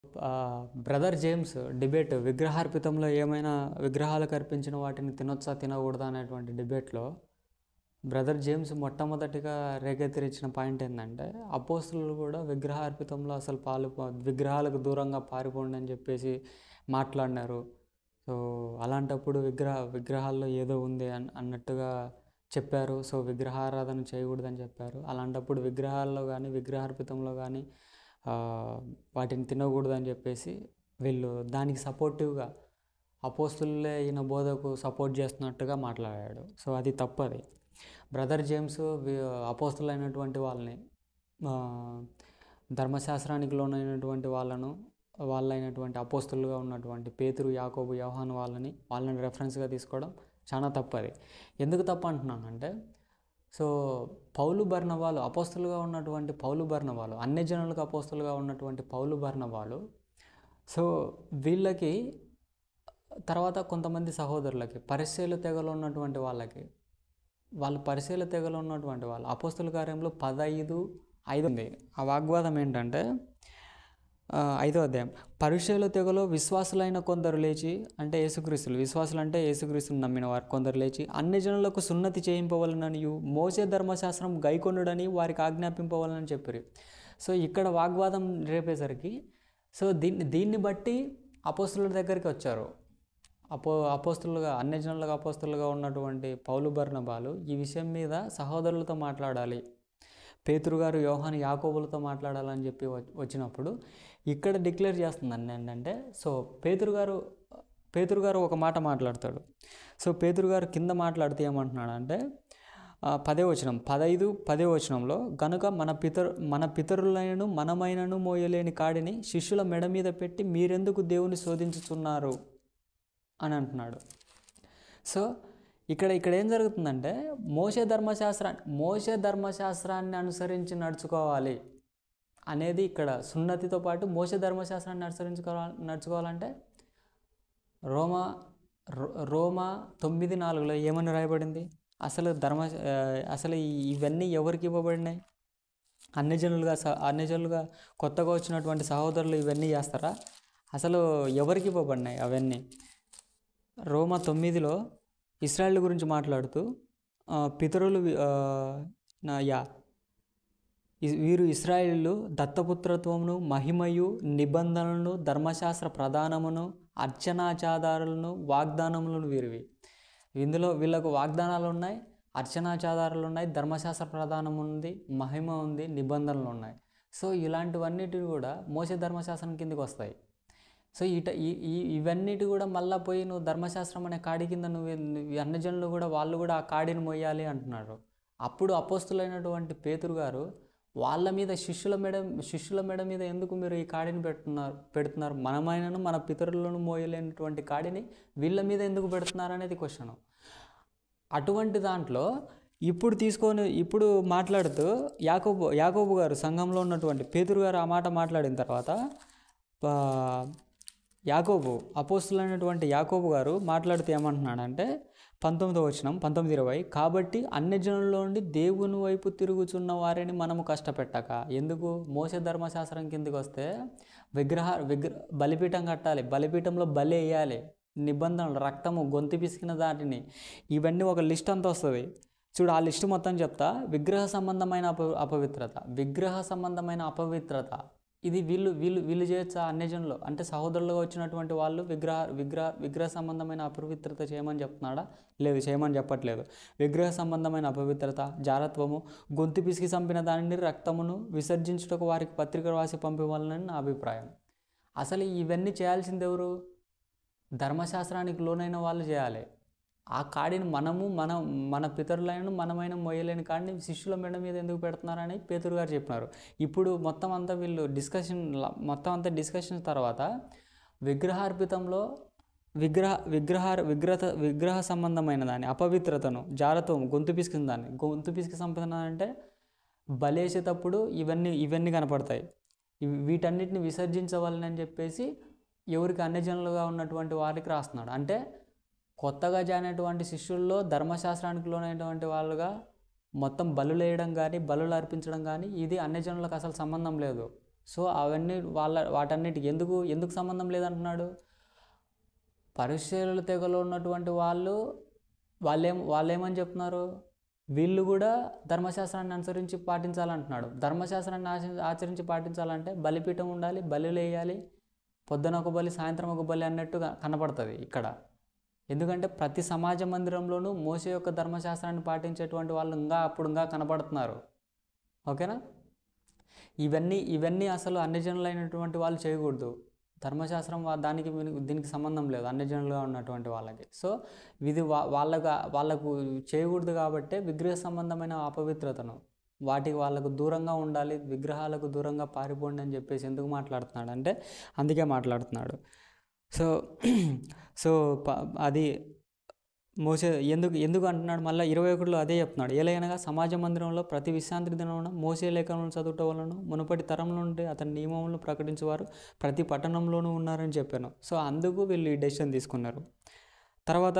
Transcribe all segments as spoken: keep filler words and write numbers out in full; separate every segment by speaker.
Speaker 1: ఆహ్, brother James debate విగ్రహార్పితంలో ఏమైనా విగ్రహాలకు అర్పించిన వాటిని తినొచ్చా? తినకూడదా? అనేటువంటి డిబేట్‌లో బ్రదర్ జేమ్స్ మొట్టమొదటిగా రేకెత్తిరించిన పాయింట్ ఏందంటే, అపోస్తలులు కూడా విగ్రహార్పితంలో అసలు పాలు ప విగ్రహాలకు దూరంగా పారిపోండి అని చెప్పేసి మాట్లాడినారు. సో, అలాంటప్పుడు విగ్రహ విగ్రహాల్లో ఏదో ఉంది అన్ అన్నట్టుగా చెప్పారు. సో, విగ్రహారాధన చేయకూడదని చెప్పారు. అలాంటప్పుడు విగ్రహాల్లో గానీ, విగ్రహార్పితంలో గానీ ఆహ్, వాటిని తినకూడదని చెప్పేసి వీళ్ళు దానికి సపోర్టివ్‌గా అపోస్తలులే ఈయన బోధకు సపోర్ట్ చేస్తున్నట్టుగా మాట్లాడాడు. సో, అది తప్పది. బ్రదర్ జేమ్స్ వి అపోస్తలులైనటువంటి వాళ్ళని ఆహ్, ధర్మశాస్త్రానికి లోనైనటువంటి వాళ్ళను వాళ్ళైనటువంటి అపోస్తలుగా ఉన్నటువంటి పేతురు, యాకోబు, యోహాను వాళ్ళని వాళ్ళని రెఫరెన్స్‌గా తీసుకోవడం చాలా తప్పది. ఎందుకు తప్పు అంటున్నానంటే, సో, పౌలు, బర్నబాలు అపోస్తలుగా ఉన్నటువంటి పౌలు, బర్నబాలు అన్యజనులకు అపోస్తలుగా ఉన్నటువంటి పౌలు, బర్నబాలు సో, వీళ్ళకి తర్వాత కొంతమంది సహోదరులకి పరిసయ్యుల తెగలో ఉన్నటువంటి వాళ్ళకి వాళ్ళు పరిసయ్యుల తెగలో ఉన్నటువంటి వాళ్ళు అపోస్తల కార్యంలో పదైదు ఐదు ఉంది. ఆ వాగ్వాదం ఏంటంటే ఆహ్, ఐదో అధ్యాయం. పరిసయ్యుల తెగలో విశ్వాసులైన కొందరు లేచి, అంటే యేసుక్రీస్తులు విశ్వాసులు అంటే యేసుక్రీస్తుని నమ్మిన వారు కొందరు లేచి అన్యజనులకు సున్నతి చేయింపవలెననియు మోషే ధర్మశాస్త్రం గైకొనుడని వారికి ఆజ్ఞాపింపవలెనని చెప్పిరి. సో, ఇక్కడ వాగ్వాదం రేపేసరికి సో, దీన్ని దీన్ని బట్టి అపోస్తలుల దగ్గరికి వచ్చారు. అపో అపోస్తలుగా అన్యజనులకు అపోస్తలుగా ఉన్నటువంటి పౌలు, బర్నబాలు ఈ విషయం మీద సహోదరులతో మాట్లాడాలి. పేతురు గారు, యోహాను, యాకోబులతో మాట్లాడాలని చెప్పి వచ్చినప్పుడు ఇక్కడ డిక్లేర్ చేస్తుందండి ఏంటంటే, సో, పేతురు గారు పేతురు గారు ఒక మాట మాట్లాడతాడు. సో, పేతురు గారు కింద మాట్లాడితే ఏమంటున్నాడంటే పదే వచనం పదైదు పదే వచనంలో గనుక మన పితరు మన పితరులైనను మనమైనను మోయలేని కాడిని శిష్యుల మెడ మీద పెట్టి మీరెందుకు దేవుని శోధించుచున్నారు అని అంటున్నాడు. సో, ఇక్కడ ఇక్కడ ఏం జరుగుతుందంటే మోషే ధర్మశాస్త్రాన్ని మోషే ధర్మశాస్త్రాన్ని అనుసరించి నడుచుకోవాలి అనేది ఇక్కడ సున్నతితో పాటు మోషే ధర్మశాస్త్రాన్ని అనుసరించుకోవాలి నడుచుకోవాలంటే రోమా రోమా తొమ్మిది నాలుగులో ఏమని రాయబడింది? అసలు ధర్మ అసలు ఇవన్నీ ఎవరికి ఇవ్వబడినాయి? అన్యజనులుగా స అన్యజనులుగా కొత్తగా వచ్చినటువంటి సహోదరులు ఇవన్నీ చేస్తారా? అసలు ఎవరికి ఇవ్వబడినాయి అవన్నీ? రోమా తొమ్మిదిలో ఇశ్రాయేల్ గురించి మాట్లాడుతూ పితరులు నా యా వీరు ఇశ్రాయేలు దత్తపుత్రత్వమును, మహిమయు, నిబంధనలను, ధర్మశాస్త్ర ప్రధానమును, అర్చనాచాదారులను, వాగ్దానములను వీరివి. ఇందులో వీళ్ళకు వాగ్దానాలు ఉన్నాయి, అర్చనాచాదారాలు ఉన్నాయి, ధర్మశాస్త్ర ప్రధానం ఉంది, మహిమ ఉంది, నిబంధనలు ఉన్నాయి. సో, ఇలాంటివన్నిటివి కూడా మోషే ధర్మశాస్త్రం కిందకి వస్తాయి. సో, ఇట ఈ ఇవన్నిటి కూడా మళ్ళీ పోయి నువ్వు ధర్మశాస్త్రం అనే కాడి కింద నువ్వు అన్యజనులు కూడా వాళ్ళు కూడా ఆ కాడిని మోయాలి అంటున్నారు. అప్పుడు అపోస్తులైనటువంటి పేతురు గారు వాళ్ళ మీద శిష్యుల మెడ శిష్యుల మెడ మీద ఎందుకు మీరు ఈ కాడిని పెడుతున్నారు పెడుతున్నారు మనమైనను మన పితరులను మోయలేనటువంటి కాడిని వీళ్ళ మీద ఎందుకు పెడుతున్నారు అనేది క్వశ్చన్. అటువంటి దాంట్లో ఇప్పుడు తీసుకొని ఇప్పుడు మాట్లాడుతూ యాకోబు యాకోబు గారు సంఘంలో ఉన్నటువంటి పేతురు గారు ఆ మాట మాట్లాడిన తర్వాత యాకోబు అపోస్తులైనటువంటి యాకోబు గారు మాట్లాడితే ఏమంటున్నాడంటే పంతొమ్మిదో వచనం పంతొమ్మిది ఇరవై కాబట్టి అన్యజనుల్లో నుండి దేవుని వైపు తిరుగుచున్న వారిని మనము కష్టపెట్టక. ఎందుకు? మోషే ధర్మశాస్త్రం కిందకి వస్తే విగ్రహ విగ్ర బలిపీఠం కట్టాలి, బలిపీఠంలో బలి వేయాలి, నిబంధనలు, రక్తము, గొంతు పిసికిన దాటిని ఇవన్నీ ఒక లిస్ట్ అంతా వస్తుంది. చూడు, ఆ లిస్టు మొత్తం చెప్తా. విగ్రహ సంబంధమైన అప అపవిత్రత విగ్రహ సంబంధమైన అపవిత్రత ఇది వీళ్ళు వీళ్ళు వీళ్ళు చేయొచ్చా? అన్యజనులు అంటే సహోదరులుగా వచ్చినటువంటి వాళ్ళు విగ్రహ విగ్రహ విగ్రహ సంబంధమైన అపవిత్రత చేయమని చెప్తున్నాడా? లేదు, చేయమని చెప్పట్లేదు. విగ్రహ సంబంధమైన అపవిత్రత, జారత్వము, గొంతు పిసికి చంపిన దానిని, రక్తమును విసర్జించుటకు వారికి పత్రిక రాసి పంపివ్వాలని నా అభిప్రాయం. అసలు ఇవన్నీ చేయాల్సింది ఎవరు? ధర్మశాస్త్రానికి లోనైన వాళ్ళు చేయాలి. ఆ కాడిని మనము మన మన పితరులైన మనమైన మొయ్యలేని కాడిని శిష్యుల మెడ మీద ఎందుకు పెడుతున్నారని పేతురు గారు చెప్పినారు. ఇప్పుడు మొత్తం అంతా వీళ్ళు డిస్కషన్ మొత్తం అంతా డిస్కషన్ తర్వాత విగ్రహార్పితంలో విగ్రహ విగ్రహ విగ్రహ విగ్రహ సంబంధమైన దాన్ని అపవిత్రతను, జారత్వం, గొంతు పిసికిన దాన్ని గొంతు పిసికి సంపదన అంటే బలేసేటప్పుడు ఇవన్నీ ఇవన్నీ కనపడతాయి. వీటన్నిటిని విసర్జించవాలని అని చెప్పేసి ఎవరికి అన్యజనులుగా ఉన్నటువంటి వారికి రాస్తున్నాడు. అంటే కొత్తగా జాయినటువంటి శిష్యుల్లో ధర్మశాస్త్రానికి లోనైనటువంటి వాళ్ళుగా మొత్తం బలులు వేయడం కానీ బలులు అర్పించడం కానీ ఇది అన్యజనులకు అసలు సంబంధం లేదు. సో అవన్నీ వాళ్ళ వాటన్నిటికి ఎందుకు ఎందుకు సంబంధం లేదంటున్నాడు? పరిశీలన తెగలో ఉన్నటువంటి వాళ్ళు వాళ్ళేం వాళ్ళేమని చెప్తున్నారు? వీళ్ళు కూడా ధర్మశాస్త్రాన్ని అనుసరించి పాటించాలంటున్నాడు. ధర్మశాస్త్రాన్ని ఆచ- ఆచరించి పాటించాలంటే బలిపీఠం ఉండాలి, బలులు వేయాలి, పొద్దున ఒక బలి సాయంత్రం ఒక బలి అన్నట్టుగా కనపడుతుంది ఇక్కడ. ఎందుకంటే ప్రతి సమాజ మందిరంలోనూ మోసే యొక్క ధర్మశాస్త్రాన్ని పాటించేటువంటి వాళ్ళు ఇంకా అప్పుడు ఇంకా కనపడుతున్నారు. ఓకేనా? ఇవన్నీ ఇవన్నీ అసలు అన్యజనులైనటువంటి వాళ్ళు చేయకూడదు. ధర్మశాస్త్రం వా- దానికి వీనికి- దీనికి సంబంధం లేదు అన్యజనులుగా ఉన్నటువంటి వాళ్ళకి. సో ఇది వా వాళ్ళకు వాళ్ళకు చేయకూడదు కాబట్టే విగ్రహ సంబంధమైన అపవిత్రతను వాటికి వాళ్ళకు దూరంగా ఉండాలి, విగ్రహాలకు దూరంగా పారిపోండి అని చెప్పేసి ఎందుకు మాట్లాడుతున్నాడు అంటే అందుకే మాట్లాడుతున్నాడు. సో సో ప అది మోసే ఎందుకు ఎందుకు అంటున్నాడు మళ్ళీ ఇరవై ఒకటిలో అదే చెప్తున్నాడు. ఎలాగనగా సమాజ మందిరంలో ప్రతి విశ్రాంతి దినమున మోసే లేఖలను చదువుట వలన మునుపటి తరం నుండి అతని నియమములను ప్రకటించేవారు ప్రతి పట్టణంలోనూ ఉన్నారని చెప్పాను. సో అందుకు వీళ్ళు ఈ డెసిషన్ తీసుకున్నారు. తర్వాత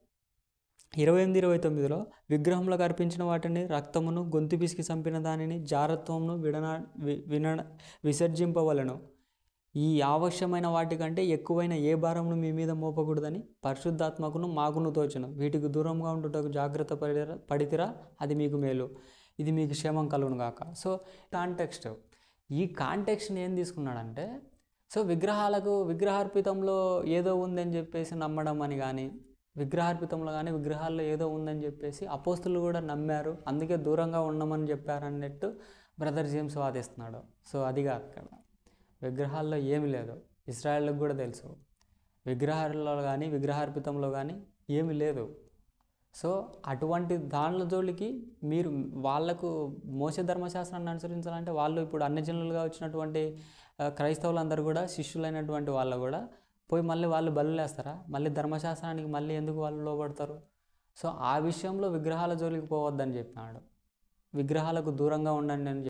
Speaker 1: ఇరవై ఎనిమిది ఇరవై తొమ్మిదిలో విగ్రహంలోకి అర్పించిన వాటిని రక్తమును గొంతు పిసికి చంపిన దానిని జారత్వమును విడనా వి విన విసర్జింపవలను. ఈ ఆవశ్యమైన వాటికంటే ఎక్కువైన ఏ భారమును మీ మీద మోపకూడదని పరిశుద్ధాత్మకును మాకును తోచును. వీటికి దూరంగా ఉండుటకు జాగ్రత్త పడిరా పడితిరా అది మీకు మేలు, ఇది మీకు క్షేమం కలుగును గాక. సో కాంటెక్స్ట్ ఈ కాంటెక్స్ట్ని ఏం తీసుకున్నాడంటే సో విగ్రహాలకు విగ్రహార్పితంలో ఏదో ఉందని చెప్పేసి నమ్మడం అని కానీ, విగ్రహార్పితంలో కానీ విగ్రహాల్లో ఏదో ఉందని చెప్పేసి అపోస్తులు కూడా నమ్మారు, అందుకే దూరంగా ఉండమని చెప్పారు అన్నట్టు బ్రదర్ జేమ్స్ వాదిస్తున్నాడు. సో అదిగా అక్కడ విగ్రహాల్లో ఏమి లేదు. ఇజ్రాయెల్కి కూడా తెలుసు విగ్రహాల్లో కానీ విగ్రహార్పితంలో కానీ ఏమి లేదు. సో అటువంటి దానిల జోలికి మీరు వాళ్ళకు మోసే ధర్మశాస్త్రాన్ని అనుసరించాలంటే వాళ్ళు ఇప్పుడు అన్యజనులుగా వచ్చినటువంటి క్రైస్తవులందరూ కూడా శిష్యులైనటువంటి వాళ్ళు కూడా పోయి మళ్ళీ వాళ్ళు బలులేస్తారా? మళ్ళీ ధర్మశాస్త్రానికి మళ్ళీ ఎందుకు వాళ్ళు లోబడతారు? సో ఆ విషయంలో విగ్రహాల జోలికి పోవద్దని చెప్పినాడు. విగ్రహాలకు దూరంగా ఉండండి అని